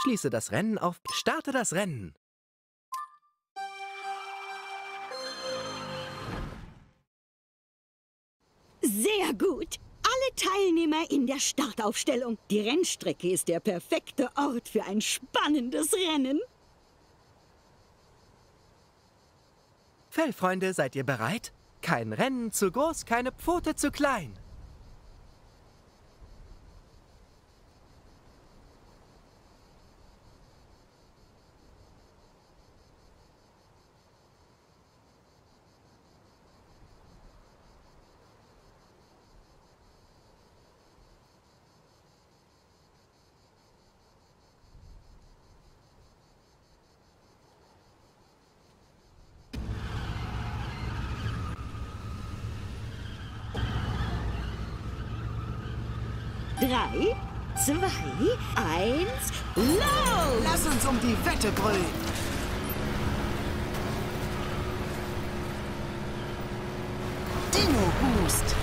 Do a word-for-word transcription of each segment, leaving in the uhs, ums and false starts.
Schließe das Rennen auf Starte das Rennen. Sehr gut. Alle Teilnehmer in der Startaufstellung. Die Rennstrecke ist der perfekte Ort für ein spannendes Rennen. Fellfreunde, seid ihr bereit? Kein Rennen zu groß, keine Pfote zu klein. Drei, zwei, eins, los! Lass uns um die Wette brüllen. Dino Boost.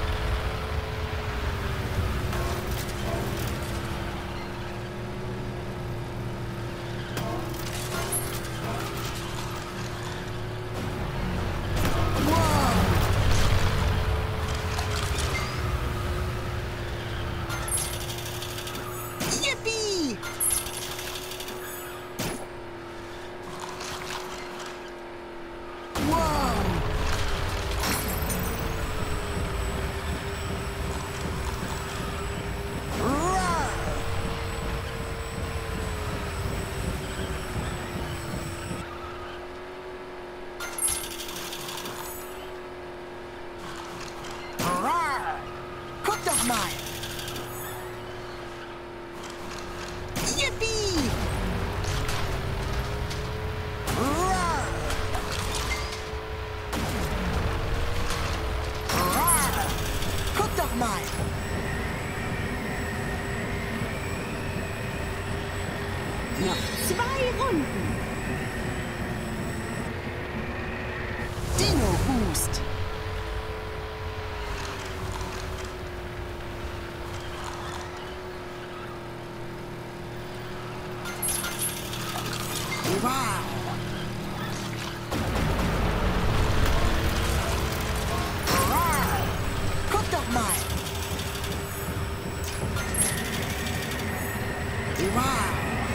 Guck doch mal! Yippie! Roar! Roar! Guck doch mal! Noch zwei Runden. Dino Boost! Wow! Roar! Guck doch mal! Wow!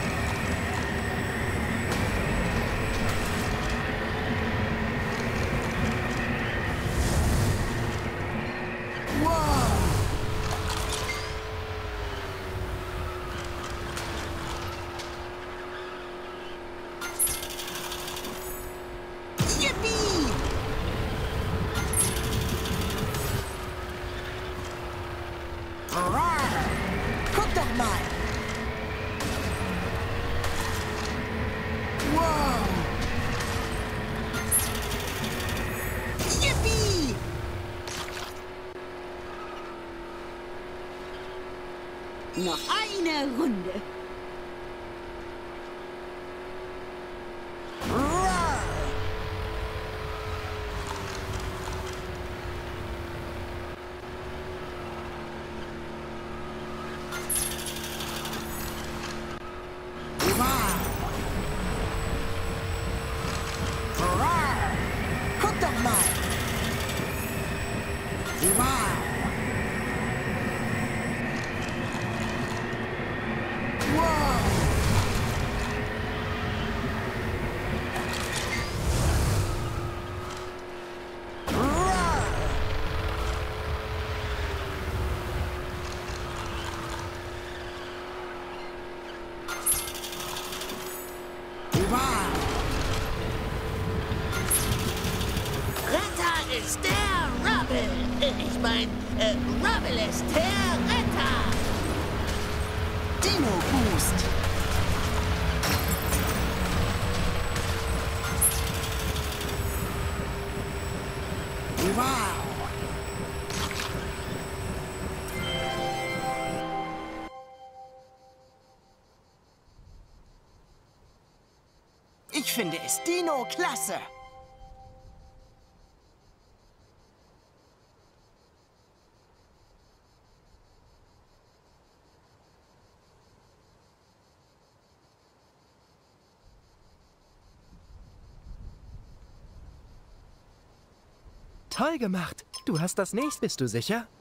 Wow! Yippie! Roar! Guck doch mal! Wow! Yippie! Noch eine Runde. Roar! Wow! Roar! Guck doch mal! Wow! Wow! Roar! Wow! Retter ist der Rubble. Ich mein, äh, Rubble ist der Retter. Dino Boost! Wow! Ich finde es Dino klasse! Toll gemacht. Du hast das nächste. Bist du sicher?